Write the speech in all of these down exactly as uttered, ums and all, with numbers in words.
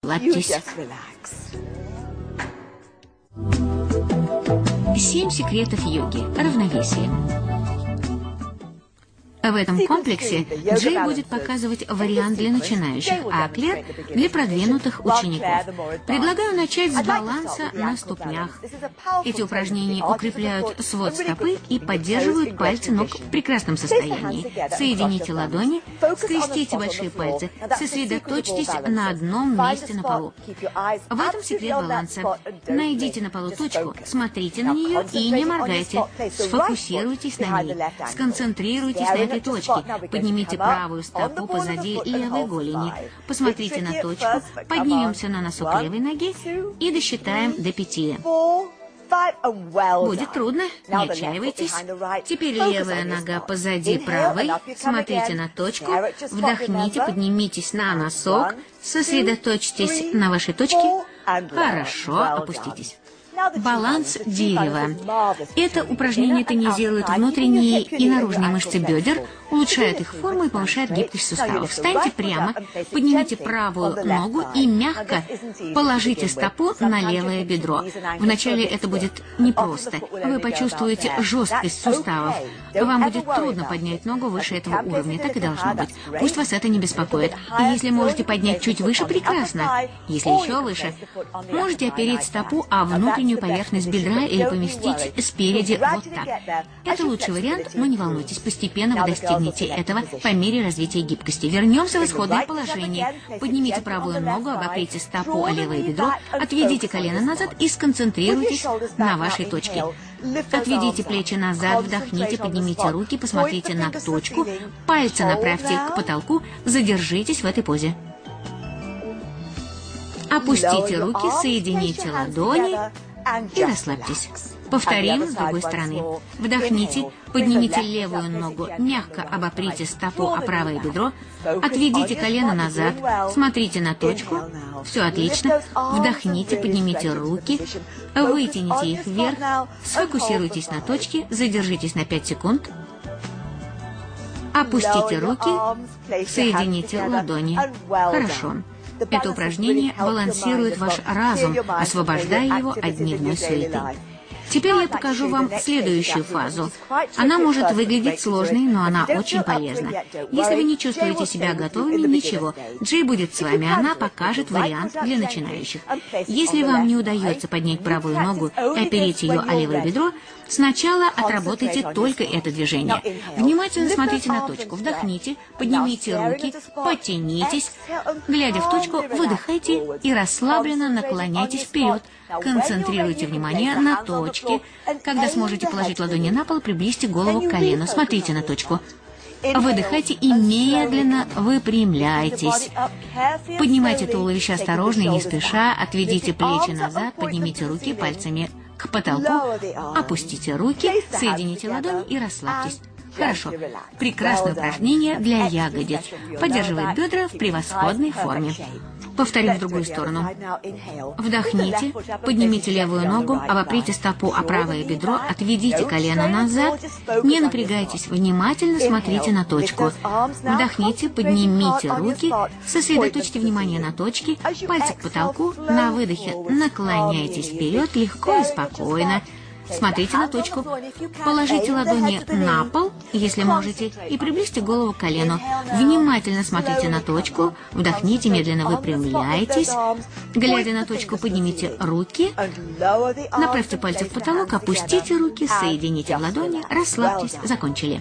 расслабьтесь. Семь секретов йоги. Равновесие. В этом комплексе Джей будет показывать вариант для начинающих, а Клэр – для продвинутых учеников. Предлагаю начать с баланса на ступнях. Эти упражнения укрепляют свод стопы и поддерживают пальцы ног в прекрасном состоянии. Соедините ладони, скрестите большие пальцы, сосредоточьтесь на одном месте на полу. В этом секрет баланса. Найдите на полу точку, смотрите на нее и не моргайте. Сфокусируйтесь на ней, сконцентрируйтесь на этой точке. Поднимите правую стопу позади левой голени. Посмотрите на точку, поднимемся на носок левой ноги и досчитаем до пяти. Будет трудно, не отчаивайтесь. Теперь левая нога позади правой. Смотрите на точку, вдохните, поднимитесь на носок, сосредоточьтесь на вашей точке. Хорошо, опуститесь. Баланс дерева. Это упражнение тонизирует внутренние и наружные мышцы бедер, улучшает их форму и повышает гибкость суставов. Встаньте прямо, поднимите правую ногу и мягко положите стопу на левое бедро. Вначале это будет непросто. Вы почувствуете жесткость суставов. Вам будет трудно поднять ногу выше этого уровня. Так и должно быть. Пусть вас это не беспокоит. И если можете поднять чуть выше, прекрасно. Если еще выше, можете опереть стопу о внутреннюю поверхность бедра или поместить спереди вот так. Это лучший вариант, но не волнуйтесь, постепенно вы достигнете этого по мере развития гибкости. Вернемся в исходное положение. Поднимите правую ногу, обоприте стопу о левое бедро, отведите колено назад и сконцентрируйтесь на вашей точке. Отведите плечи назад, вдохните, поднимите руки, посмотрите на точку, пальцы направьте к потолку, задержитесь в этой позе. Опустите руки, соедините ладони и расслабьтесь. Повторим с другой стороны. Вдохните, поднимите левую ногу, мягко обоприте стопу о правое бедро, отведите колено назад, смотрите на точку. Все отлично. Вдохните, поднимите руки, вытяните их вверх, сфокусируйтесь на точке, задержитесь на пять секунд. Опустите руки, соедините ладони. Хорошо. Это упражнение балансирует ваш разум, освобождая его от дневной суеты. Теперь я покажу вам следующую фазу. Она может выглядеть сложной, но она очень полезна. Если вы не чувствуете себя готовыми, ничего. Джей будет с вами, она покажет вариант для начинающих. Если вам не удается поднять правую ногу и опереть ее о левое бедро, сначала отработайте только это движение. Внимательно смотрите на точку. Вдохните, поднимите руки, потянитесь. Глядя в точку, выдыхайте и расслабленно наклоняйтесь вперед. Концентрируйте внимание на точке. Когда сможете положить ладони на пол, приблизьте голову к колену. Смотрите на точку. Выдыхайте и медленно выпрямляйтесь. Поднимайте туловище осторожно и не спеша. Отведите плечи назад, поднимите руки пальцами к потолку. Опустите руки, соедините ладони и расслабьтесь. Хорошо. Прекрасное упражнение для ягодиц. Поддерживает бедра в превосходной форме. Повторим в другую сторону. Вдохните, поднимите левую ногу, обоприте стопу о правое бедро, отведите колено назад, не напрягайтесь, внимательно смотрите на точку. Вдохните, поднимите руки, сосредоточьте внимание на точке, пальцы к потолку, на выдохе наклоняйтесь вперед легко и спокойно. Смотрите на точку. Положите ладони на пол, если можете, и приблизьте голову к колену. Внимательно смотрите на точку. Вдохните, медленно выпрямляйтесь. Глядя на точку, поднимите руки. Направьте пальцы в потолок, опустите руки, соедините ладони, расслабьтесь. Закончили.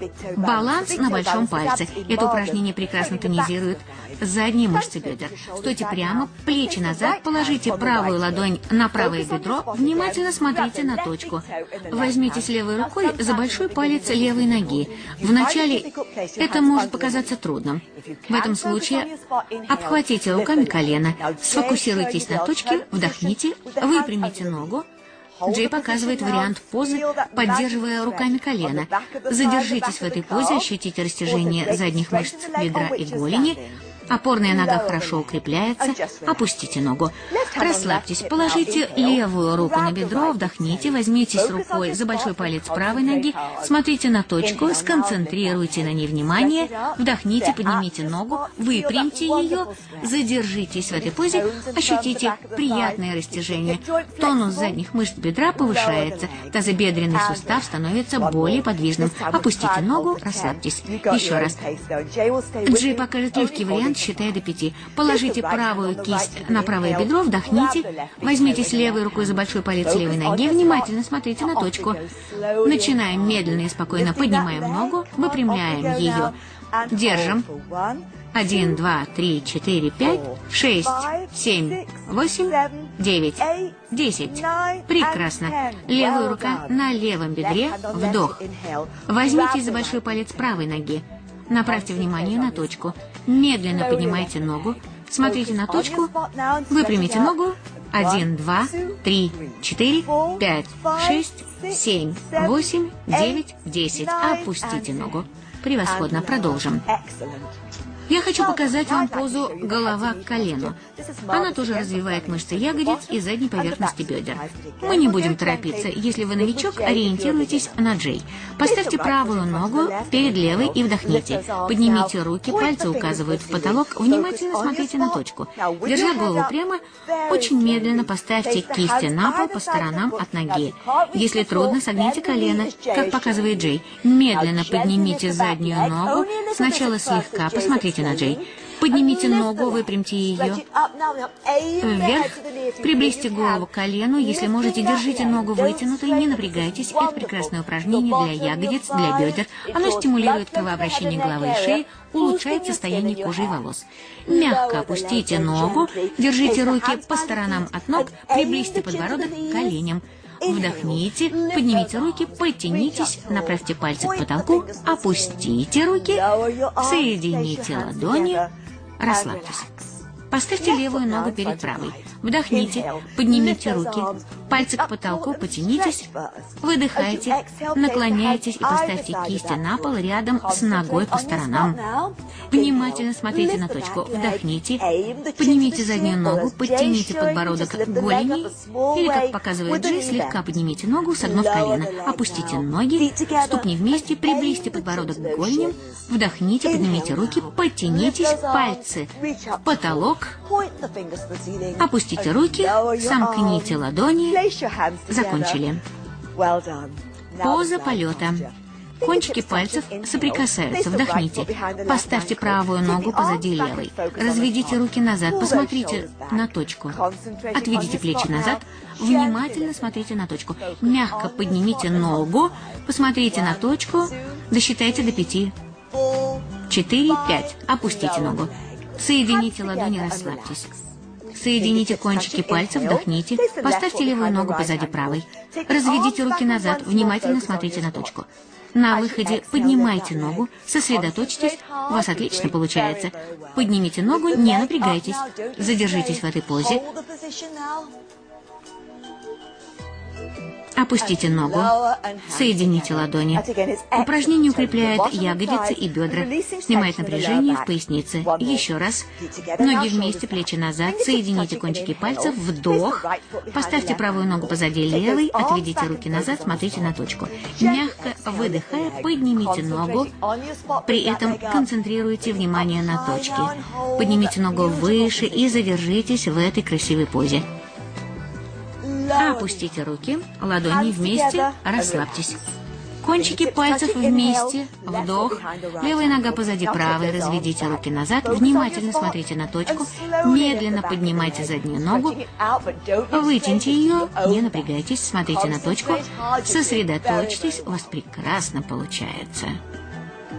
Баланс на большом пальце. Это упражнение прекрасно тонизирует задние мышцы бедер. Стойте прямо, плечи назад, положите правую ладонь на правое бедро, внимательно смотрите на точку. Возьмитесь левой рукой за большой палец левой ноги. Вначале это может показаться трудным. В этом случае обхватите руками колено, сфокусируйтесь на точке, вдохните, выпрямите ногу. Джей показывает вариант позы, поддерживая руками колено. Задержитесь в этой позе, ощутите растяжение задних мышц бедра и голени. Опорная нога хорошо укрепляется. Опустите ногу. Расслабьтесь. Положите левую руку на бедро, вдохните, возьмитесь рукой за большой палец правой ноги, смотрите на точку, сконцентрируйте на ней внимание, вдохните, поднимите ногу, выпрямьте ее, задержитесь в этой позе, ощутите приятное растяжение. Тонус задних мышц бедра повышается, тазобедренный сустав становится более подвижным. Опустите ногу, расслабьтесь. Еще раз. Джей покажет легкий вариант, считая до пяти. Положите правую кисть на правое бедро, вдохните, возьмитесь левой рукой за большой палец левой ноги, внимательно смотрите на точку. Начинаем медленно и спокойно, поднимаем ногу, выпрямляем ее, держим. Один, два, три, четыре, пять, шесть, семь, восемь, девять, десять. Прекрасно. Левая рука на левом бедре, вдох. Возьмите за большой палец правой ноги. Направьте внимание на точку. Медленно поднимайте ногу. Смотрите на точку. Выпрямите ногу. Один, два, три, четыре, пять, шесть, семь, восемь, девять, десять. Опустите ногу. Превосходно. Продолжим. Я хочу показать вам позу голова к колену. Она тоже развивает мышцы ягодиц и задней поверхности бедер. Мы не будем торопиться. Если вы новичок, ориентируйтесь на Джей. Поставьте правую ногу перед левой и вдохните. Поднимите руки, пальцы указывают в потолок. Внимательно смотрите на точку. Держа голову прямо, очень медленно поставьте кисти на пол по сторонам от ноги. Если трудно, согните колено, как показывает Джей. Медленно поднимите заднюю ногу. Сначала слегка, посмотрите на Джей. Поднимите ногу, выпрямьте ее вверх, приблизьте голову к колену. Если можете, держите ногу вытянутой, не напрягайтесь. Это прекрасное упражнение для ягодиц, для бедер. Оно стимулирует кровообращение головы и шеи, улучшает состояние кожи и волос. Мягко опустите ногу, держите руки по сторонам от ног, приблизьте подбородок к коленям. Вдохните, поднимите руки, подтянитесь, направьте пальцы к потолку, опустите руки, соедините ладони, расслабьтесь. Поставьте левую ногу перед правой. Вдохните, поднимите руки, пальцы к потолку, потянитесь, выдыхайте, наклоняйтесь и поставьте кисти на пол рядом с ногой по сторонам. Внимательно смотрите на точку. Вдохните, поднимите заднюю ногу, подтяните подбородок к голени, или, как показывает Джей, слегка поднимите ногу, согнув колено. Опустите ноги, ступни вместе, приблизьте подбородок к голеням, вдохните, поднимите руки, подтянитесь, пальцы в потолок, опустите руки, сомкните ладони. Закончили. Поза полета. Кончики пальцев соприкасаются. Вдохните. Поставьте правую ногу позади левой. Разведите руки назад. Посмотрите на точку. Отведите плечи назад. Внимательно смотрите на точку. Мягко поднимите ногу. Посмотрите на точку. Досчитайте до пяти. Четыре, пять. Опустите ногу. Соедините ладони, расслабьтесь. Соедините кончики пальцев, вдохните, поставьте левую ногу позади правой. Разведите руки назад, внимательно смотрите на точку. На выходе поднимайте ногу, сосредоточьтесь, у вас отлично получается. Поднимите ногу, не напрягайтесь, задержитесь в этой позе. Опустите ногу, соедините ладони. Упражнение укрепляет ягодицы и бедра, снимает напряжение в пояснице. Еще раз. Ноги вместе, плечи назад, соедините кончики пальцев, вдох. Поставьте правую ногу позади левой, отведите руки назад, смотрите на точку. Мягко выдыхая, поднимите ногу, при этом концентрируйте внимание на точке. Поднимите ногу выше и задержитесь в этой красивой позе. Опустите руки, ладони вместе, расслабьтесь. Кончики пальцев вместе, вдох, левая нога позади правой, разведите руки назад, внимательно смотрите на точку, медленно поднимайте заднюю ногу, вытяните ее, не напрягайтесь, смотрите на точку, сосредоточьтесь, у вас прекрасно получается.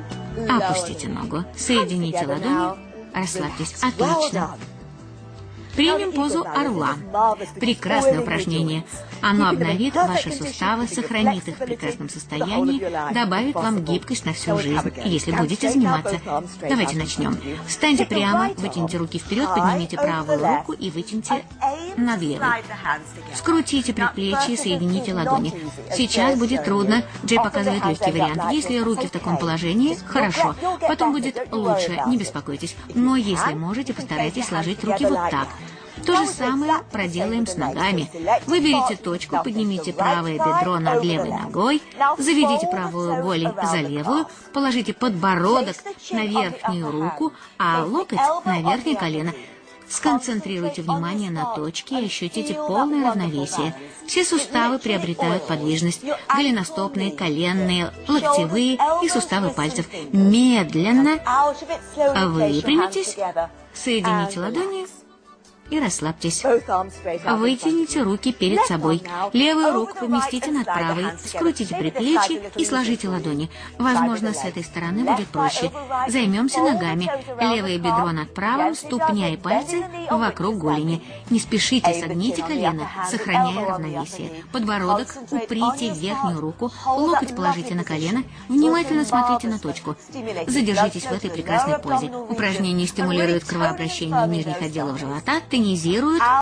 Опустите ногу, соедините ладони, расслабьтесь, отлично. Примем позу орла. Прекрасное упражнение. Оно обновит ваши суставы, сохранит их в прекрасном состоянии, добавит вам гибкость на всю жизнь, если будете заниматься. Давайте начнем. Встаньте прямо, вытяните руки вперед, поднимите правую руку и вытяните над левой. Скрутите предплечье и соедините ладони. Сейчас будет трудно. Джей показывает легкий вариант. Если руки в таком положении, хорошо. Потом будет лучше, не беспокойтесь. Но если можете, постарайтесь сложить руки вот так. То же самое проделаем с ногами. Выберите точку, поднимите правое бедро над левой ногой, заведите правую голень за левую, положите подбородок на верхнюю руку, а локоть на верхнее колено. Сконцентрируйте внимание на точке и ощутите полное равновесие. Все суставы приобретают подвижность. Голеностопные, коленные, локтевые и суставы пальцев. Медленно выпрямитесь, соедините ладони и расслабьтесь. Вытяните руки перед собой. Левую руку поместите над правой, скрутите предплечье и сложите ладони. Возможно, с этой стороны будет проще. Займемся ногами. Левое бедро над правым, ступня и пальцы вокруг голени. Не спешите, согните колено, сохраняя равновесие. Подбородок уприте в верхнюю руку, локоть положите на колено, внимательно смотрите на точку. Задержитесь в этой прекрасной позе. Упражнение стимулирует кровообращение нижних отделов живота, тонизирует